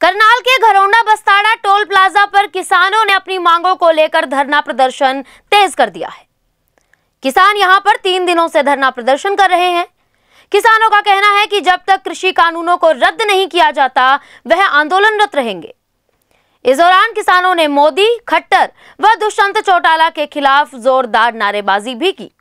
करनाल के Gharaunda Bastara toll plaza पर किसानों ने अपनी मांगों को लेकर धरना प्रदर्शन तेज कर दिया है। किसान यहां पर 3 दिनों से धरना प्रदर्शन कर रहे हैं। किसानों का कहना है कि जब तक कृषि कानूनों को रद्द नहीं किया जाता वह आंदोलनरत रहेंगे। इस दौरान किसानों ने मोदी, खट्टर व दुष्यंत चौटाला के खिलाफ जोरदार नारेबाजी भी की।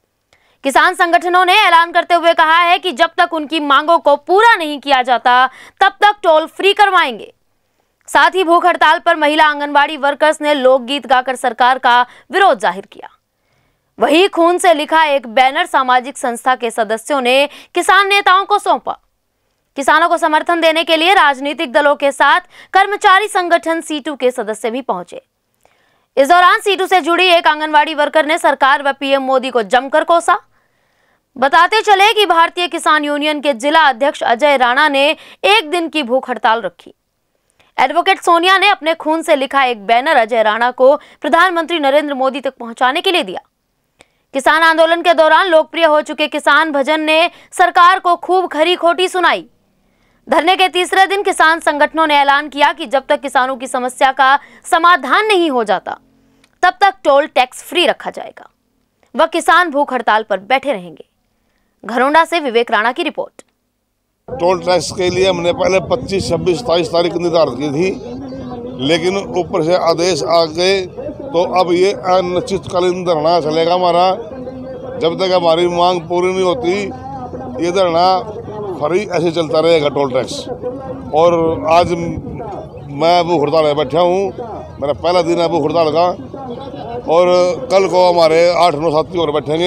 किसान संगठनों ने ऐलान करते हुए कहा है कि जब तक उनकी मांगों को पूरा नहीं किया जाता तब तक टोल फ्री करवाएंगे। साथ ही भूख हड़ताल पर महिला आंगनबाड़ी वर्कर्स ने लोकगीत गाकर सरकार का विरोध जाहिर किया। वहीं खून से लिखा एक बैनर सामाजिक संस्था के सदस्यों ने किसान नेताओं को सौंपा। किसानों को समर्थन देने के लिए राजनीतिक दलों के साथ कर्मचारी संगठन सीटू के सदस्य भी पहुंचे। इस दौरान सीटू से जुड़ी एक आंगनबाड़ी वर्कर ने सरकार व पीएम मोदी को जमकर कोसा। बताते चले कि भारतीय किसान यूनियन के जिला अध्यक्ष अजय राणा ने 1 दिन की भूख हड़ताल रखी। एडवोकेट सोनिया ने अपने खून से लिखा एक बैनर अजय राणा को प्रधानमंत्री नरेंद्र मोदी तक पहुंचाने के लिए दिया। किसान आंदोलन के दौरान लोकप्रिय हो चुके किसान भजन ने सरकार को खूब खरी खोटी सुनाई। धरने के तीसरे दिन किसान संगठनों ने ऐलान किया कि जब तक किसानों की समस्या का समाधान नहीं हो जाता तब तक टोल टैक्स फ्री रखा जाएगा व किसान भूख हड़ताल पर बैठे रहेंगे। घरौंडा से विवेक राणा की रिपोर्ट। टोल टैक्स के लिए हमने पहले 25, 26, 27 तारीख निर्धारित की थी, लेकिन ऊपर से आदेश आ गए तो अब ये अनिश्चितकालीन धरना चलेगा हमारा। जब तक हमारी मांग पूरी नहीं होती ये धरना फ्री ऐसे चलता रहेगा टोल टैक्स। और आज मैं भूख हड़ताल में बैठा हूँ, मेरा पहला दिन है भूख हड़ताल का। और कल को हमारे 8-9 साथी और बैठेंगे।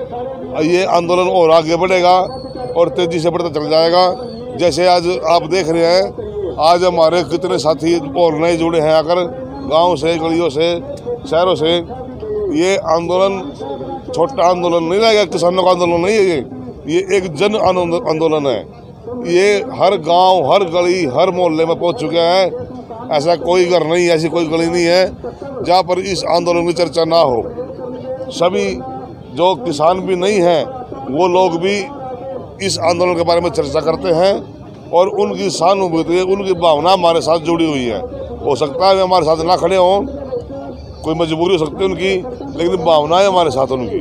ये आंदोलन और आगे बढ़ेगा और तेजी से बढ़ता चल जाएगा। जैसे आज आप देख रहे हैं, आज हमारे कितने साथी और नए जुड़े हैं आकर गांव से, गलियों से, शहरों से। ये आंदोलन छोटा आंदोलन नहीं रहेगा, किसानों का आंदोलन नहीं है ये एक जन आंदोलन है। ये हर गांव, हर गली, हर मोहल्ले में पहुंच चुका है। ऐसा कोई घर नहीं, ऐसी कोई गली नहीं है जहां पर इस आंदोलन की चर्चा ना हो। सभी जो किसान भी नहीं हैं वो लोग भी इस आंदोलन के बारे में चर्चा करते हैं और उनकी सहानुभूति, उनकी भावना हमारे साथ जुड़ी हुई है। हो सकता है वे हमारे साथ ना खड़े हों, कोई मजबूरी हो सकती है उनकी, लेकिन भावनाएं हमारे साथ उनकी।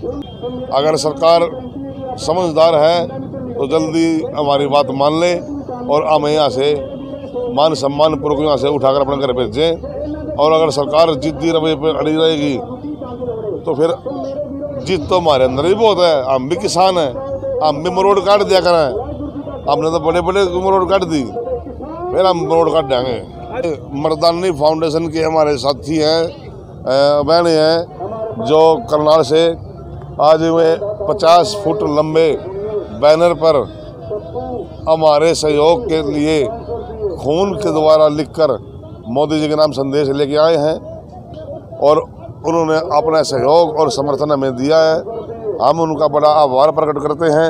अगर सरकार समझदार है तो जल्दी हमारी बात मान ले और हमें यहाँ से मान सम्मान पूर्वक यहाँ से उठाकर अपने घर भेजें। और अगर सरकार जिद्दी रवैये पर अड़ी रहेगी तो फिर जिद तो हमारे अंदर ही बहुत है। हम भी किसान हैं, हम भी मरोड़ काट दिया करें। हमने तो बड़े बड़े मरोड़ काट दी, फिर हम मरोड़ काट देंगे। मर्दानी फाउंडेशन के हमारे साथी हैं, बहनें हैं जो करनाल से आज वे 50 फुट लंबे बैनर पर हमारे सहयोग के लिए खून के द्वारा लिखकर मोदी जी के नाम संदेश लेके आए हैं और उन्होंने अपना सहयोग और समर्थन हमें दिया है। हम उनका बड़ा आभार प्रकट करते हैं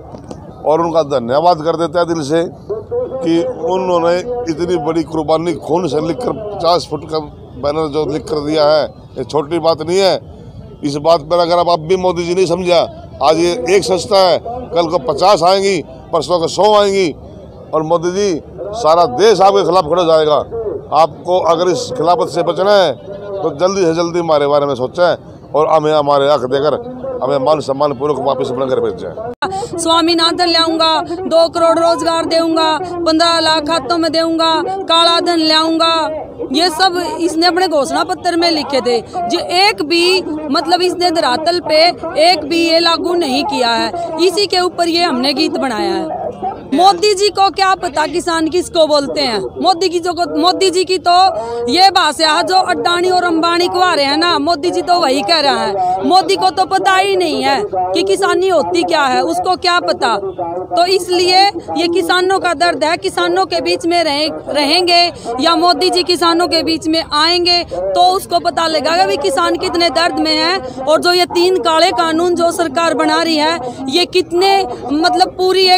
और उनका धन्यवाद कर देते हैं दिल से कि उन्होंने इतनी बड़ी कुर्बानी खून से लिखकर 50 फुट का बैनर जो लिख कर दिया है, ये छोटी बात नहीं है। इस बात पर अगर अब भी मोदी जी नहीं समझा, आज ये एक संस्था है, कल को 50 आएंगी, परसों को 100 आएंगी और मोदी जी सारा देश आपके खिलाफ खड़ा जाएगा। आपको अगर इस खिलाफत से बचना है तो जल्दी से जल्दी हमारे बारे में सोचें और हमें हमारे हक देकर हमें मान सम्मान पूर्वक वापस अपने घर भेज जाए। स्वामीनाथन लाऊंगा, 2 करोड़ रोजगार दूंगा, 15 लाख खातों में दूंगा, काला धन लाऊंगा, ये सब इसने अपने घोषणा पत्र में लिखे थे। जो एक भी मतलब इसने धरातल पे एक भी ये लागू नहीं किया है। इसी के ऊपर ये हमने गीत बनाया है। मोदी जी को क्या पता किसान किसको बोलते हैं। मोदी जी की तो ये भाषा है जो अडानी और अंबानी को आ रहे हैं ना, मोदी जी तो वही कह रहा है। मोदी को तो पता ही नहीं है कि किसानी होती क्या है, उसको क्या पता। तो इसलिए ये किसानों का दर्द है। किसानों के बीच में रहेंगे या मोदी जी किसानों के बीच में आएंगे तो उसको पता लगेगा भी किसान कितने दर्द में है। और जो ये 3 काले कानून जो सरकार बना रही है ये कितने मतलब पूरी एक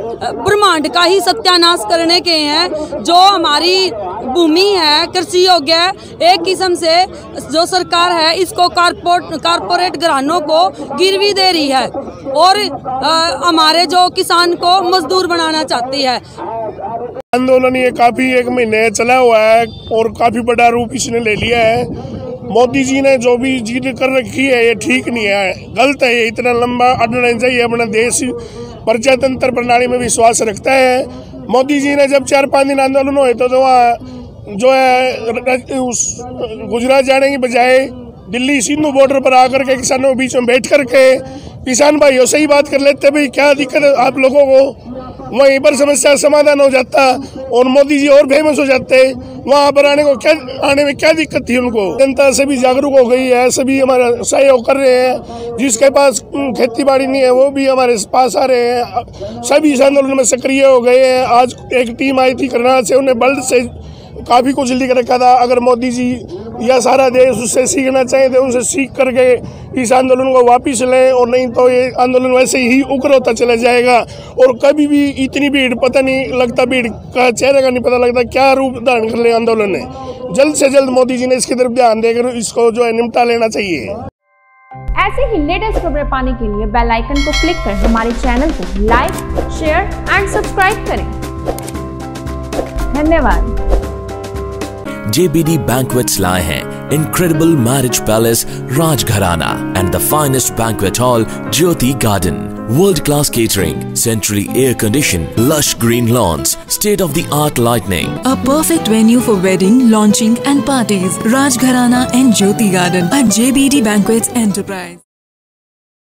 ब्रह्मांड का ही सत्यानाश करने के हैं। जो हमारी भूमि है कृषि योग्य है, एक किस्म से जो सरकार है इसको कारपोरेट घरानों को गिरवी दे रही है और हमारे जो किसान को मजदूर बनाना चाहती है। आंदोलन ये काफी 1 महीने चला हुआ है और काफी बड़ा रूप इसने ले लिया है। मोदी जी ने जो भी जिद कर रखी है ये ठीक नहीं है, गलत है। ये इतना लंबा अड़ना चाहिए। अपना देश प्रजातंत्र प्रणाली में विश्वास रखता है। मोदी जी ने जब 4-5 दिन आंदोलन हुए तो वहाँ जो है उस गुजरात जाने की बजाय दिल्ली सिंधु बॉर्डर पर आकर के किसानों के बीच में बैठ करके किसान भाइयों से ही बात कर लेते, भाई क्या दिक्कत है आप लोगों को, वहीं पर समस्या समाधान हो जाता और मोदी जी और फेमस हो जाते। वहाँ पर आने में क्या दिक्कत थी उनको। जनता सभी जागरूक हो गई है, सभी हमारा सहयोग कर रहे हैं। जिसके पास खेती बाड़ी नहीं है वो भी हमारे पास आ रहे हैं। सभी इस आंदोलन में सक्रिय हो गए हैं। आज एक टीम आई थी करनाल से, उन्हें बल्द से काफ़ी कुछ लिख रखा था। अगर मोदी जी या सारा देश उससे सीखना चाहे तो उनसे सीख करके इस आंदोलन को वापस लें, और नहीं तो ये आंदोलन वैसे ही उग्र होता चला जाएगा। और कभी भी इतनी भीड़ पता नहीं लगता, भीड़ का चेहरे का नहीं पता लगता क्या रूप धारण कर ले आंदोलन ने। जल्द से जल्द मोदी जी ने इसकी तरफ ध्यान देकर इसको जो है निपटा लेना चाहिए। ऐसे ही लेटेस्ट खबरें पाने के लिए बेल आइकन को क्लिक कर हमारे चैनल को लाइक, शेयर एंड सब्सक्राइब करें। धन्यवाद। JBD Banquets लाए हैं incredible marriage palace Rajgharana and the finest banquet hall Jyoti Garden. World-class catering, centrally air-conditioned, lush green lawns, state-of-the-art lighting. A perfect venue for wedding, launching and parties. Rajgharana and Jyoti Garden at JBD Banquets Enterprise.